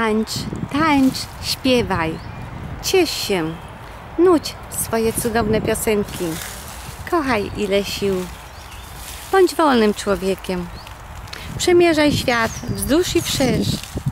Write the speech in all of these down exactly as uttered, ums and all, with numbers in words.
Tańcz, tańcz, śpiewaj, ciesz się, nuć swoje cudowne piosenki, kochaj ile sił, bądź wolnym człowiekiem, przemierzaj świat wzdłuż i wszerz,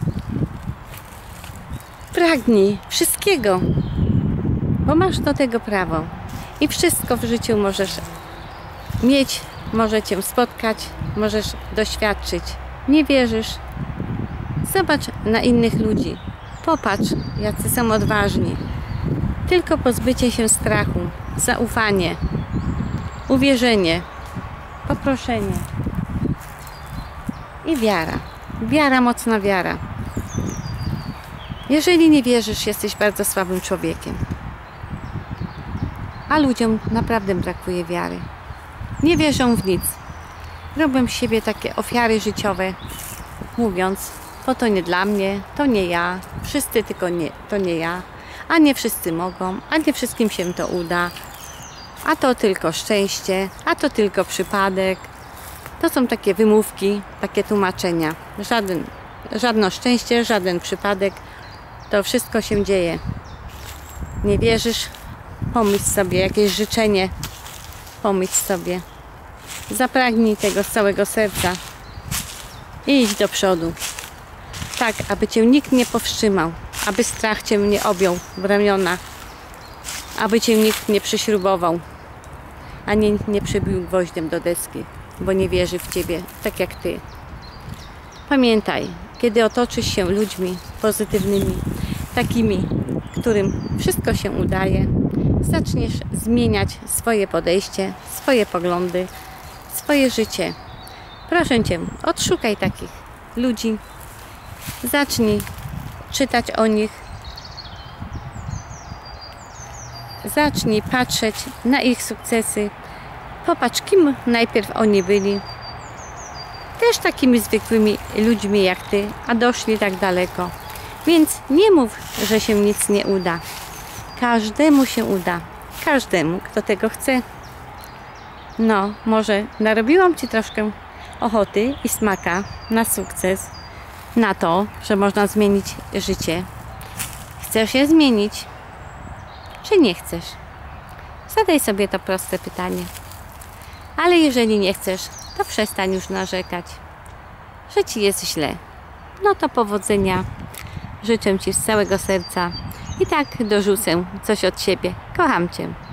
pragnij wszystkiego, bo masz do tego prawo i wszystko w życiu możesz mieć, może Cię spotkać, możesz doświadczyć. Nie wierzysz? Zobacz na innych ludzi. Popatrz, jacy są odważni. Tylko pozbycie się strachu, zaufanie, uwierzenie, poproszenie i wiara. Wiara, mocna wiara. Jeżeli nie wierzysz, jesteś bardzo słabym człowiekiem. A ludziom naprawdę brakuje wiary. Nie wierzą w nic. Robią z siebie takie ofiary życiowe, mówiąc, bo to nie dla mnie, to nie ja, wszyscy tylko nie, to nie ja, a nie wszyscy mogą, a nie wszystkim się to uda, a to tylko szczęście, a to tylko przypadek. To są takie wymówki, takie tłumaczenia. Żaden, żadne szczęście, żaden przypadek, to wszystko się dzieje. Nie wierzysz? Pomyśl sobie jakieś życzenie, pomyśl sobie. Zapragnij tego z całego serca i idź do przodu. Tak, aby Cię nikt nie powstrzymał, aby strach Cię nie objął w ramiona, aby Cię nikt nie przyśrubował, ani nie przybił gwoździem do deski, bo nie wierzy w Ciebie, tak jak Ty. Pamiętaj, kiedy otoczysz się ludźmi pozytywnymi, takimi, którym wszystko się udaje, zaczniesz zmieniać swoje podejście, swoje poglądy, swoje życie. Proszę Cię, odszukaj takich ludzi, zacznij czytać o nich, zacznij patrzeć na ich sukcesy, popatrz, kim najpierw oni byli, też takimi zwykłymi ludźmi jak Ty, a doszli tak daleko. Więc nie mów, że się nic nie uda. Każdemu się uda. Każdemu, kto tego chce. No, może narobiłam Ci troszkę ochoty i smaka na sukces, na to, że można zmienić życie. Chcesz je zmienić? Czy nie chcesz? Zadaj sobie to proste pytanie. Ale jeżeli nie chcesz, to przestań już narzekać, że Ci jest źle. No to powodzenia. Życzę Ci z całego serca i tak dorzucę coś od siebie. Kocham Cię.